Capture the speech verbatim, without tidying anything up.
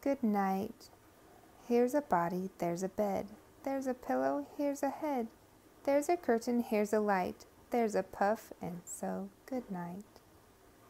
Good night. Here's a body, there's a bed. There's a pillow, here's a head. There's a curtain, here's a light. There's a puff, and so good night.